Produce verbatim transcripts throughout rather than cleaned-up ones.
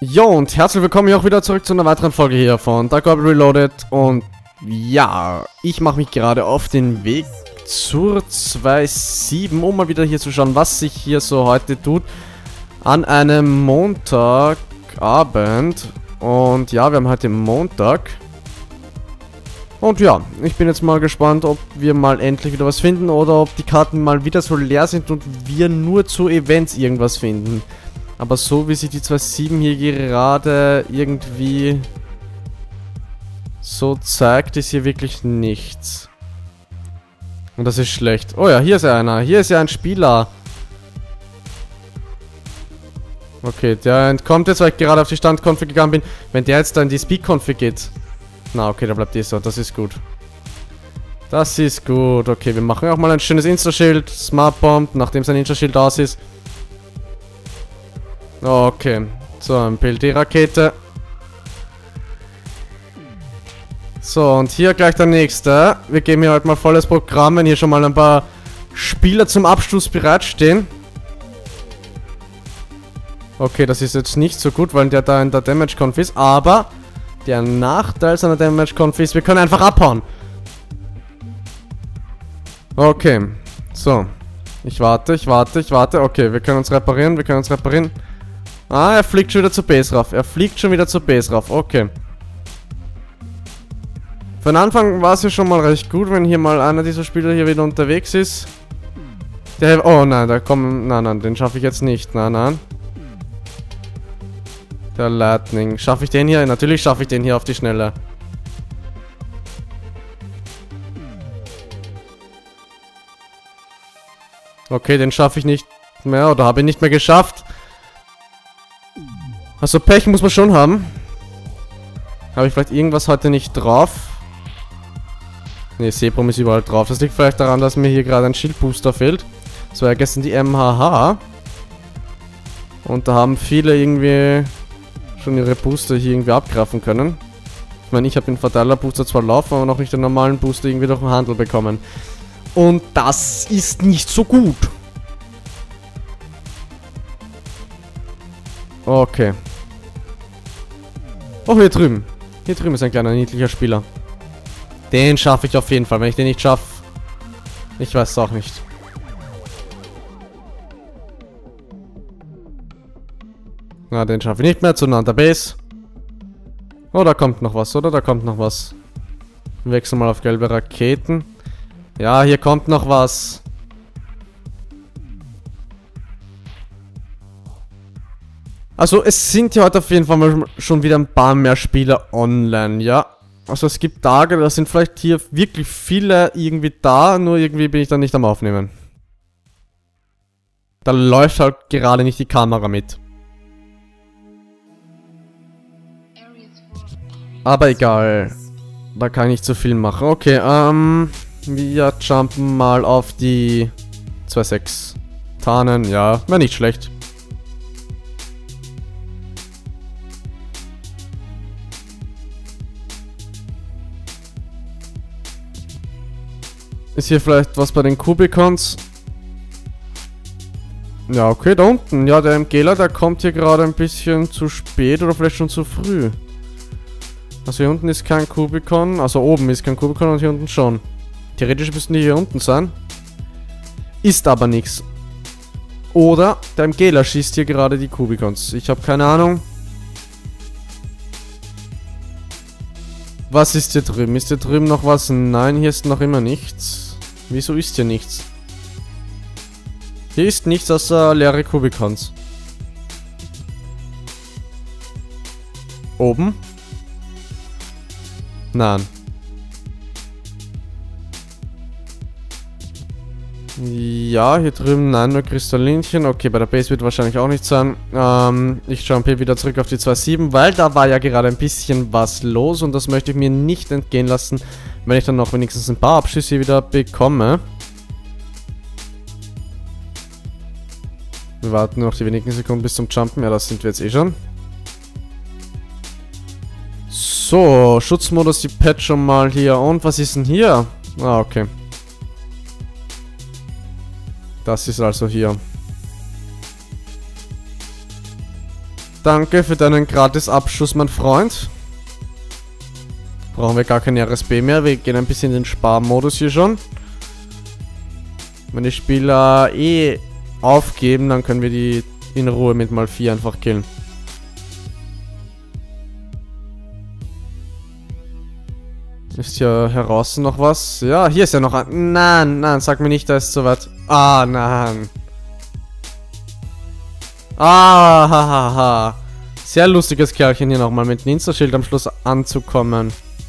Jo, und herzlich willkommen hier auch wieder zurück zu einer weiteren Folge hier von Dark Orbit Reloaded. Und ja, ich mache mich gerade auf den Weg zur zwei Punkt sieben, um mal wieder hier zu schauen, was sich hier so heute tut. An einem Montagabend. Und ja, wir haben heute Montag. Und ja, ich bin jetzt mal gespannt, ob wir mal endlich wieder was finden oder ob die Karten mal wieder so leer sind und wir nur zu Events irgendwas finden. Aber so wie sich die zwei Punkt sieben hier gerade irgendwie so zeigt, ist hier wirklich nichts. Und das ist schlecht. Oh ja, hier ist ja einer. Hier ist ja ein Spieler. Okay, der entkommt jetzt, weil ich gerade auf die Stand-Config gegangen bin. Wenn der jetzt da in die Speed-Config geht. Na, okay, da bleibt die so. Das ist gut. Das ist gut. Okay, wir machen auch mal ein schönes Insta-Schild. Smart Bomb, nachdem sein Insta-Schild aus ist. Okay, so, ein P L D-Rakete. So, und hier gleich der nächste. Wir geben hier halt mal volles Programm, wenn hier schon mal ein paar Spieler zum Abschluss bereitstehen. Okay, das ist jetzt nicht so gut, weil der da in der Damage-Conf ist, aber der Nachteil seiner Damage-Conf ist, wir können einfach abhauen. Okay, so. Ich warte, ich warte, ich warte. Okay, wir können uns reparieren, wir können uns reparieren. Ah, er fliegt schon wieder zur Base rauf. Er fliegt schon wieder zur Base rauf. Okay. Für den Anfang war es ja schon mal recht gut, wenn hier mal einer dieser Spieler hier wieder unterwegs ist. Der... Oh nein, da kommen... Nein, nein, den schaffe ich jetzt nicht. Nein, nein. Der Lightning. Schaffe ich den hier? Natürlich schaffe ich den hier auf die Schnelle. Okay, den schaffe ich nicht mehr. Oder habe ich nicht mehr geschafft. Also Pech muss man schon haben. Habe ich vielleicht irgendwas heute nicht drauf? Ne, Sebrum ist überall drauf. Das liegt vielleicht daran, dass mir hier gerade ein Schildbooster fehlt. Das war ja gestern die M H H. Und da haben viele irgendwie schon ihre Booster hier irgendwie abgreifen können. Ich meine, ich habe den Verteiler-Booster zwar laufen, aber noch nicht den normalen Booster irgendwie durch den Handel bekommen. Und das ist nicht so gut. Okay. Oh, hier drüben. Hier drüben ist ein kleiner, niedlicher Spieler. Den schaffe ich auf jeden Fall. Wenn ich den nicht schaffe, ich weiß es auch nicht. Na, den schaffe ich nicht mehr. Zu nah an der Base. Oh, da kommt noch was, oder? Da kommt noch was. Wechseln mal auf gelbe Raketen. Ja, hier kommt noch was. Also, es sind ja heute auf jeden Fall mal schon wieder ein paar mehr Spieler online, ja. Also, es gibt Tage, da sind vielleicht hier wirklich viele irgendwie da, nur irgendwie bin ich dann nicht am Aufnehmen. Da läuft halt gerade nicht die Kamera mit. Aber egal. Da kann ich nicht so viel machen. Okay, ähm... wir jumpen mal auf die zwei Punkt sechs. Tarnen, ja, wäre nicht schlecht. Ist hier vielleicht was bei den Kubikons? Ja, okay, da unten. Ja, der Mgela, der kommt hier gerade ein bisschen zu spät oder vielleicht schon zu früh. Also hier unten ist kein Kubikon. Also oben ist kein Kubikon und hier unten schon. Theoretisch müssten die hier unten sein. Ist aber nichts. Oder der Mgela schießt hier gerade die Kubikons. Ich habe keine Ahnung. Was ist hier drüben? Ist hier drüben noch was? Nein, hier ist noch immer nichts. Wieso ist hier nichts? Hier ist nichts außer leere Kubikons. Oben? Nein. Ja, hier drüben, nein, nur Kristallinchen. Okay, bei der Base wird wahrscheinlich auch nicht sein. Ähm, ich jumpe wieder zurück auf die zwei Punkt sieben, weil da war ja gerade ein bisschen was los und das möchte ich mir nicht entgehen lassen, wenn ich dann noch wenigstens ein paar Abschüsse wieder bekomme. Wir warten noch die wenigen Sekunden bis zum Jumpen. Ja, das sind wir jetzt eh schon. So, Schutzmodus, die Patch schon mal hier. Und was ist denn hier? Ah, okay. Das ist also hier. Danke für deinen gratis Abschuss, mein Freund. Brauchen wir gar kein R S B mehr. Wir gehen ein bisschen in den Sparmodus hier schon. Wenn die Spieler eh aufgeben, dann können wir die in Ruhe mit mal vier einfach killen. Ist ja heraus noch was? Ja, hier ist ja noch ein... Nein, nein, sag mir nicht, da ist so weit. Ah, nein. Ah, hahaha. Ha, ha. Sehr lustiges Kerlchen hier nochmal mit dem Insta-Schild am Schluss anzukommen.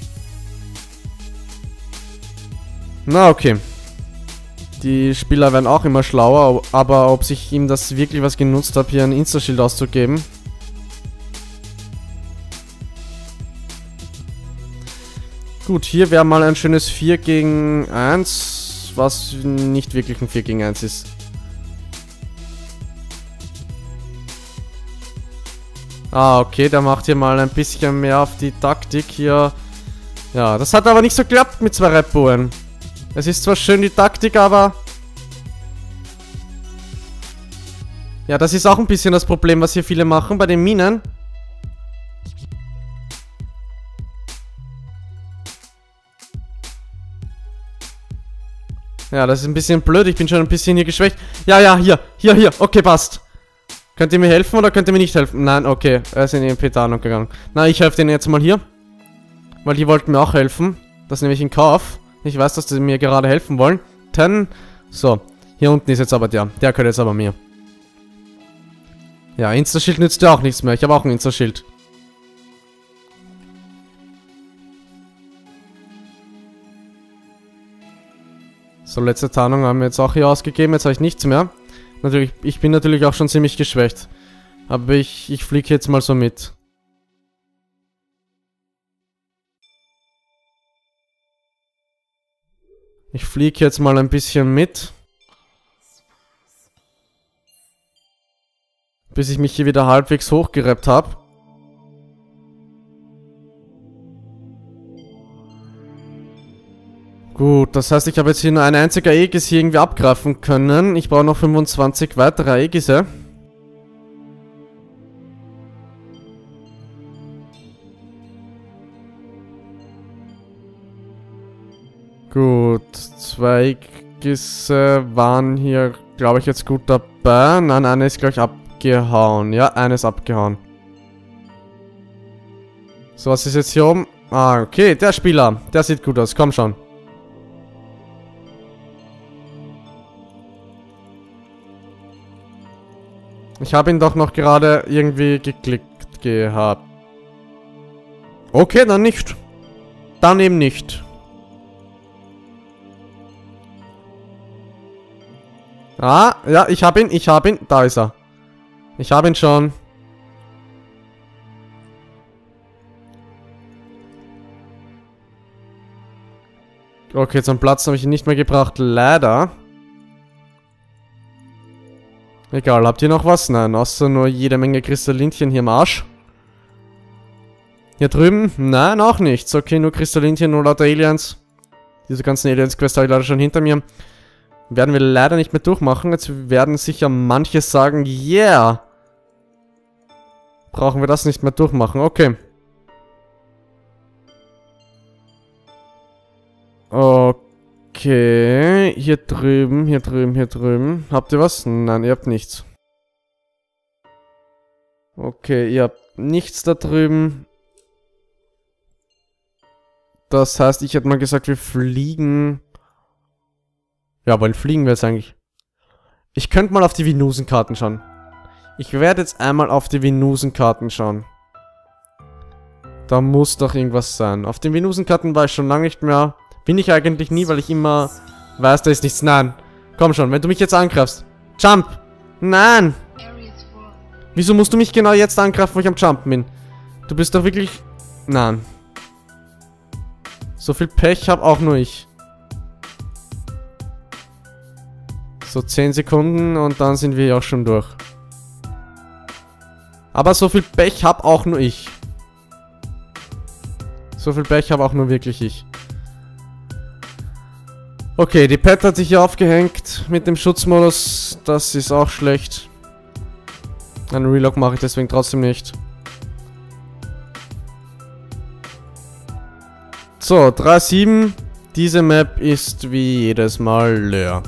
Na, okay. Die Spieler werden auch immer schlauer, aber ob sich ihm das wirklich was genutzt hat, hier ein Insta-Schild auszugeben. Gut, hier wäre mal ein schönes vier gegen eins, was nicht wirklich ein vier gegen eins ist. Ah, okay, der macht hier mal ein bisschen mehr auf die Taktik hier. Ja, das hat aber nicht so geklappt mit zwei Red Bullen. Es ist zwar schön die Taktik, aber... Ja, das ist auch ein bisschen das Problem, was hier viele machen bei den Minen. Ja, das ist ein bisschen blöd. Ich bin schon ein bisschen hier geschwächt. Ja, ja, hier. Hier, hier. Okay, passt. Könnt ihr mir helfen oder könnt ihr mir nicht helfen? Nein, okay. Er ist in die E M P-Tarnung gegangen. Na, ich helfe denen jetzt mal hier. Weil die wollten mir auch helfen. Das nehme ich in Kauf. Ich weiß, dass die mir gerade helfen wollen. Ten. So. Hier unten ist jetzt aber der. Der gehört jetzt aber mir. Ja, Insta-Schild nützt ja auch nichts mehr. Ich habe auch ein Insta-Schild. So, letzte Tarnung haben wir jetzt auch hier ausgegeben. Jetzt habe ich nichts mehr. Natürlich, ich bin natürlich auch schon ziemlich geschwächt. Aber ich, ich fliege jetzt mal so mit. Ich fliege jetzt mal ein bisschen mit. Bis ich mich hier wieder halbwegs hochgereppt habe. Gut, das heißt, ich habe jetzt hier nur ein einziger Aegis hier irgendwie abgreifen können. Ich brauche noch fünfundzwanzig weitere Aegisse. Gut, zwei Aegisse waren hier, glaube ich, jetzt gut dabei. Nein, eine ist gleich abgehauen. Ja, eine ist abgehauen. So, was ist jetzt hier oben? Ah, okay, der Spieler. Der sieht gut aus. Komm schon. Ich habe ihn doch noch gerade irgendwie geklickt gehabt. Okay, dann nicht. Dann eben nicht. Ah, ja, ich habe ihn, ich habe ihn. Da ist er. Ich habe ihn schon. Okay, zum Platz habe ich ihn nicht mehr gebracht. Leider. Egal, habt ihr noch was? Nein, außer nur jede Menge Kristallinchen hier im Arsch. Hier drüben? Nein, auch nichts. Okay, nur Kristallinchen, nur lauter Aliens. Diese ganzen Aliens-Quests habe ich leider schon hinter mir. Werden wir leider nicht mehr durchmachen. Jetzt werden sicher manche sagen, yeah. Brauchen wir das nicht mehr durchmachen. Okay. Okay. Hier drüben, hier drüben, hier drüben. Habt ihr was? Nein, ihr habt nichts. Okay, ihr habt nichts da drüben. Das heißt, ich hätte mal gesagt, wir fliegen... Ja, wohin fliegen wir jetzt eigentlich? Ich könnte mal auf die Venusen-Karten schauen. Ich werde jetzt einmal auf die Venusen-Karten schauen. Da muss doch irgendwas sein. Auf den Venusen-Karten war ich schon lange nicht mehr. Bin ich eigentlich nie, weil ich immer weiß, da ist nichts. Nein. Komm schon, wenn du mich jetzt angreifst. Jump! Nein! Wieso musst du mich genau jetzt angreifen, wo ich am Jumpen bin? Du bist doch wirklich... Nein. So viel Pech habe auch nur ich. So zehn Sekunden und dann sind wir ja auch schon durch. Aber so viel Pech habe auch nur ich. So viel Pech habe auch nur wirklich ich. Okay, die Pet hat sich hier aufgehängt mit dem Schutzmodus. Das ist auch schlecht. Einen Relog mache ich deswegen trotzdem nicht. So, drei sieben. Diese Map ist wie jedes Mal leer.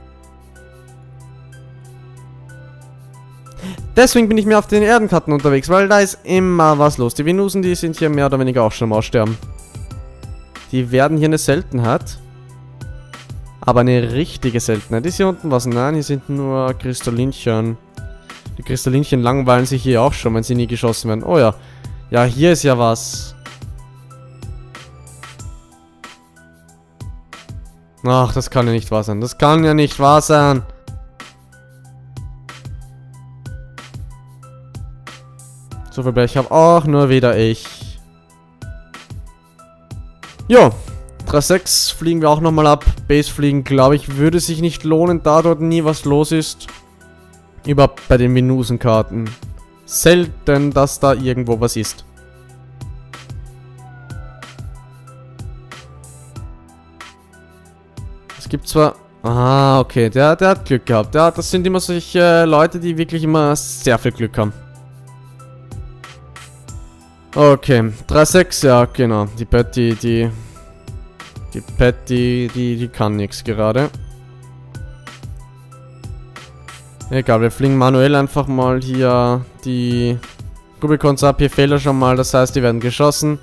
Deswegen bin ich mehr auf den Erdenkarten unterwegs, weil da ist immer was los. Die Venusen, die sind hier mehr oder weniger auch schon am Aussterben. Die werden hier eine Seltenheit. Aber eine richtige Seltenheit. Ist hier unten was? Nein, hier sind nur Kristallinchen. Die Kristallinchen langweilen sich hier auch schon, wenn sie nie geschossen werden. Oh ja. Ja, hier ist ja was. Ach, das kann ja nicht wahr sein. Das kann ja nicht wahr sein. So viel Blech habe auch nur wieder ich. Jo. drei sechs fliegen wir auch nochmal ab. Base fliegen, glaube ich, würde sich nicht lohnen, da dort nie was los ist. Überhaupt bei den Venusenkarten. Selten, dass da irgendwo was ist. Es gibt zwar... Ah, okay, der, der hat Glück gehabt. Der, das sind immer solche äh, Leute, die wirklich immer sehr viel Glück haben. Okay, drei sechs, ja, genau. Die Patty, die... Die Patty, die, die kann nichts gerade. Egal, wir fliegen manuell einfach mal hier die Rubicons ab. Hier fehlt er schon mal, das heißt, die werden geschossen.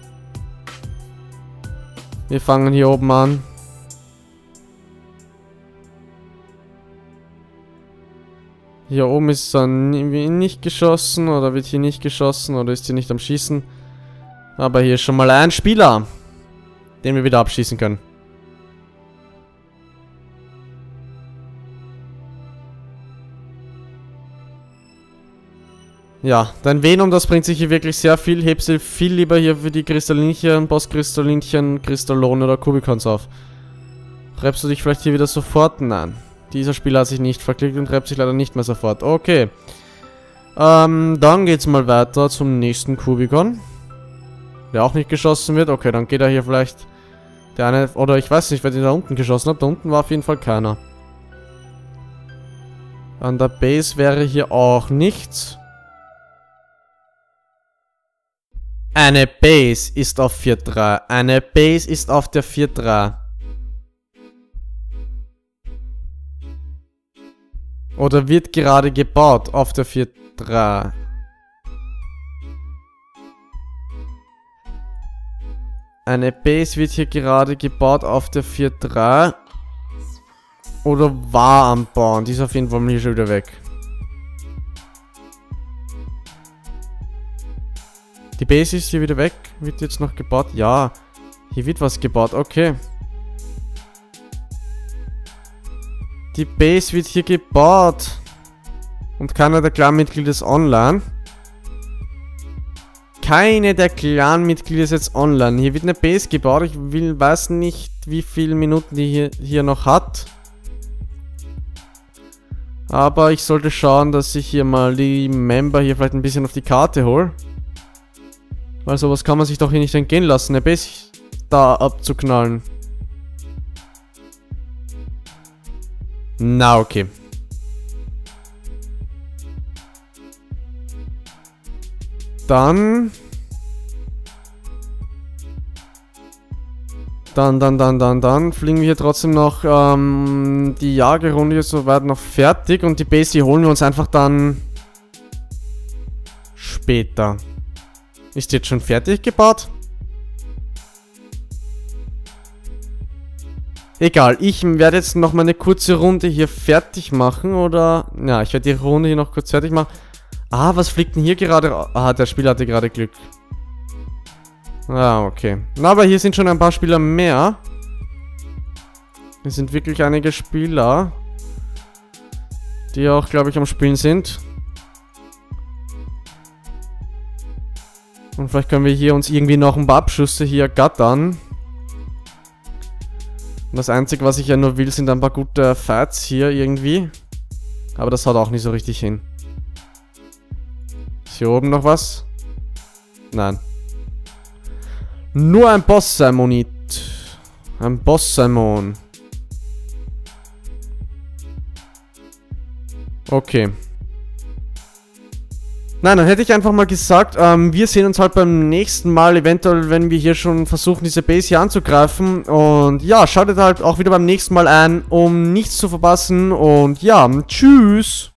Wir fangen hier oben an. Hier oben ist dann nicht geschossen oder wird hier nicht geschossen oder ist hier nicht am Schießen. Aber hier ist schon mal ein Spieler, den wir wieder abschießen können. Ja, dein Venom, das bringt sich hier wirklich sehr viel. Hebst du viel lieber hier für die Kristallinchen, Boss-Kristallinchen, Kristallone oder Kubikons auf. Reibst du dich vielleicht hier wieder sofort? Nein. Dieser Spieler hat sich nicht verklickt und reibt sich leider nicht mehr sofort. Okay. Ähm, dann geht's mal weiter zum nächsten Kubikon. Der auch nicht geschossen wird. Okay, dann geht er hier vielleicht... Der eine... Oder ich weiß nicht, wer den da unten geschossen hat. Da unten war auf jeden Fall keiner. An der Base wäre hier auch nichts. Eine Base ist auf vier drei. Eine Base ist auf der vier drei. Oder wird gerade gebaut auf der vier drei. Eine Base wird hier gerade gebaut auf der vier drei. Oder war am Bauen. Die ist auf jeden Fall hier schon wieder weg. Die Base ist hier wieder weg. Wird jetzt noch gebaut? Ja. Hier wird was gebaut. Okay. Die Base wird hier gebaut. Und keiner der Clan-Mitglieder ist online. Keine der Clan-Mitglieder ist jetzt online. Hier wird eine Base gebaut. Ich will, weiß nicht, wie viele Minuten die hier, hier noch hat. Aber ich sollte schauen, dass ich hier mal die Member hier vielleicht ein bisschen auf die Karte hole. Weil sowas kann man sich doch hier nicht entgehen lassen, eine Base da abzuknallen. Na, okay. Dann... Dann, dann, dann, dann, dann fliegen wir hier trotzdem noch ähm, die Jagerrunde hier soweit noch fertig. Und die Base, die holen wir uns einfach dann später. Ist jetzt schon fertig gebaut? Egal, ich werde jetzt noch mal eine kurze Runde hier fertig machen, oder... Ja, ich werde die Runde hier noch kurz fertig machen. Ah, was fliegt denn hier gerade? Ah, der Spieler hatte gerade Glück. Ah, okay. Na, aber hier sind schon ein paar Spieler mehr. Hier sind wirklich einige Spieler, die auch, glaube ich, am Spielen sind. Und vielleicht können wir hier uns irgendwie noch ein paar Abschüsse hier gattern. Und das Einzige, was ich ja nur will, sind ein paar gute Fights hier irgendwie. Aber das haut auch nicht so richtig hin. Ist hier oben noch was? Nein. Nur ein Boss-Saimonit. Ein Boss-Saimon. Okay. Nein, dann hätte ich einfach mal gesagt, ähm, wir sehen uns halt beim nächsten Mal, eventuell, wenn wir hier schon versuchen, diese Base hier anzugreifen. Und ja, schaltet halt auch wieder beim nächsten Mal ein, um nichts zu verpassen. Und ja, tschüss!